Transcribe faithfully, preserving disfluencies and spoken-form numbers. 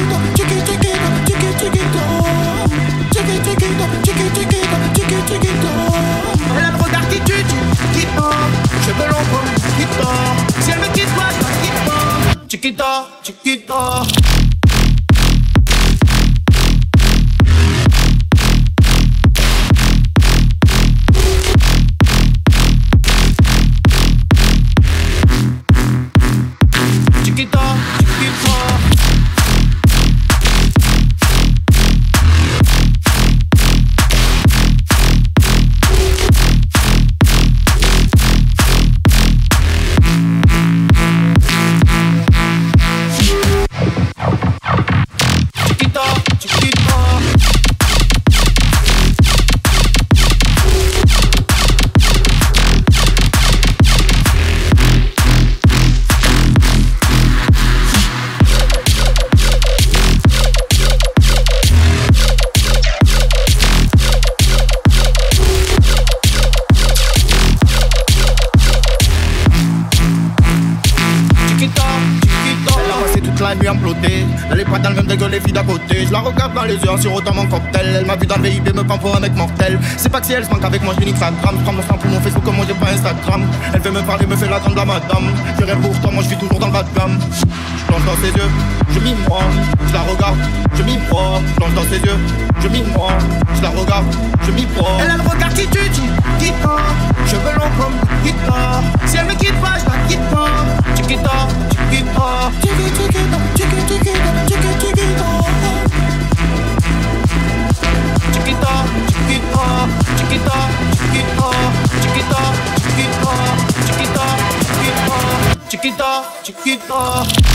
Elle a le regard qui tue, qui tord. Cheveux longs comme qui tord. Si elle me quitte, moi je la quitte pas. Chiquita, chiquita. La nuit implotée, elle est pas dans le même que les filles d'à côté. Je la regarde dans les yeux en sirotant mon cocktail. Elle m'a vu dans le V I P, me prend pour un mec mortel. C'est pas que si elle se manque avec moi, je nique sa gramme. Je prends mon sang pour mon Facebook, comme moi j'ai pas Instagram. Elle veut me parler, me fait la grande de la madame. Je rêve pour toi, moi je vis toujours dans le bas de gamme. Je plonge dans ses yeux, je m'y moi. Je la regarde, je m'y vois. Je plonge dans ses yeux, je m'y moi. Je la regarde, je m'y vois. Elle a le regard qui tue, qui tord. Cheveux longs comme qui tord. Si elle me quitte pas, je la quitte pas. Chiquita, chiquita. Chiquita, chiquita, chiquita. Chiquita, chiquita, chiquita, chiquita, chiquita, chiquita, chiquita, chiquita, chiquita, chiquita.